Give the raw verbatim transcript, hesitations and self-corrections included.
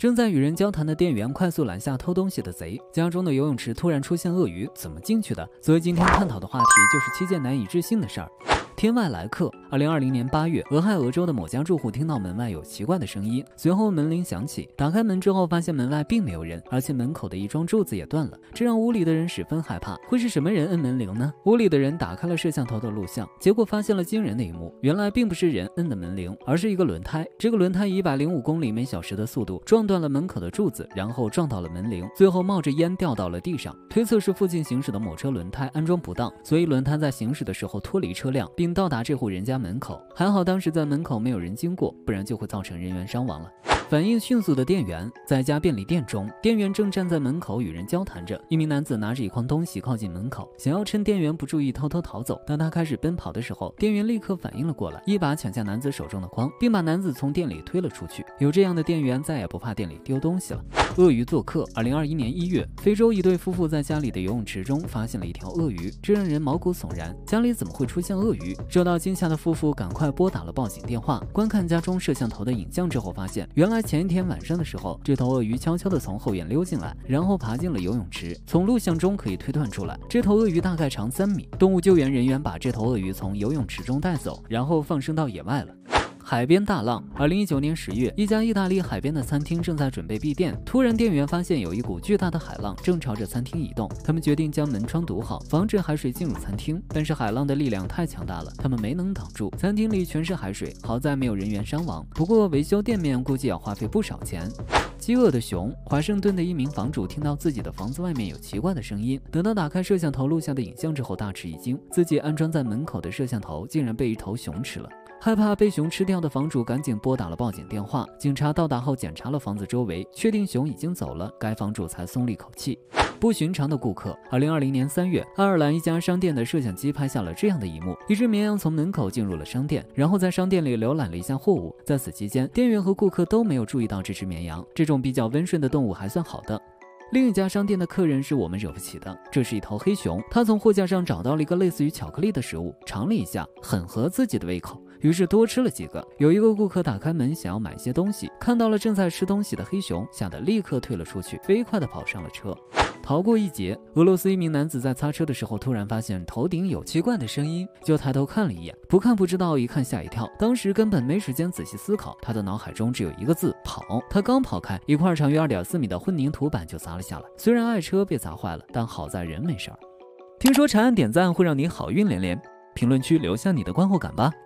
正在与人交谈的店员快速拦下偷东西的贼。家中的游泳池突然出现鳄鱼，怎么进去的？所以今天探讨的话题就是七件难以置信的事儿。天外来客。二零二零年八月，俄亥俄州的某家住户听到门外有奇怪的声音，随后门铃响起，打开门之后发现门外并没有人，而且门口的一桩柱子也断了，这让屋里的人十分害怕。会是什么人摁门铃呢？屋里的人打开了摄像头的录像，结果发现了惊人的一幕，原来并不是人摁的门铃，而是一个轮胎。这个轮胎以一百零五公里每小时的速度撞断了门口的柱子，然后撞到了门铃，最后冒着烟掉到了地上。推测是附近行驶的某车轮胎安装不当，所以轮胎在行驶的时候脱离车辆，并到达这户人家门口。还好当时在门口没有人经过，不然就会造成人员伤亡了。反应迅速的店员。在一家便利店中，店员正站在门口与人交谈着，一名男子拿着一筐东西靠近门口，想要趁店员不注意偷偷逃走。当他开始奔跑的时候，店员立刻反应了过来，一把抢下男子手中的筐，并把男子从店里推了出去。有这样的店员，再也不怕店里丢东西了。鳄鱼做客。二零二一年一月，非洲一对夫妇在家里的游泳池中发现了一条鳄鱼，这让人毛骨悚然，家里怎么会出现鳄鱼？受到惊吓的夫妇赶快拨打了报警电话。观看家中摄像头的影像之后发现，原来前一天晚上的时候，这头鳄鱼悄悄地从后院溜进来，然后爬进了游泳池。从录像中可以推断出来，这头鳄鱼大概长三米。动物救援人员把这头鳄鱼从游泳池中带走，然后放生到野外了。海边大浪。二零一九年十月，一家意大利海边的餐厅正在准备闭店，突然店员发现有一股巨大的海浪正朝着餐厅移动，他们决定将门窗堵好，防止海水进入餐厅。但是海浪的力量太强大了，他们没能挡住，餐厅里全是海水，好在没有人员伤亡。不过维修店面估计要花费不少钱。饥饿的熊。华盛顿的一名房主听到自己的房子外面有奇怪的声音，等到打开摄像头录下的影像之后大吃一惊，自己安装在门口的摄像头竟然被一头熊吃了。害怕被熊吃掉的房主赶紧拨打了报警电话，警察到达后检查了房子周围，确定熊已经走了，该房主才松了一口气。不寻常的顾客。二零二零年三月，爱尔兰一家商店的摄像机拍下了这样的一幕：一只绵羊从门口进入了商店，然后在商店里浏览了一下货物。在此期间，店员和顾客都没有注意到这只绵羊，这种比较温顺的动物还算好的。另一家商店的客人是我们惹不起的，这是一头黑熊，他从货架上找到了一个类似于巧克力的食物，尝了一下，很合自己的胃口，于是多吃了几个。有一个顾客打开门想要买些东西，看到了正在吃东西的黑熊，吓得立刻退了出去，飞快地跑上了车。逃过一劫。俄罗斯一名男子在擦车的时候突然发现头顶有奇怪的声音，就抬头看了一眼，不看不知道，一看吓一跳，当时根本没时间仔细思考，他的脑海中只有一个字：跑。他刚跑开，一块长约二点四米的混凝土板就砸了下来，虽然爱车被砸坏了，但好在人没事儿。听说长按点赞会让你好运连连，评论区留下你的观后感吧。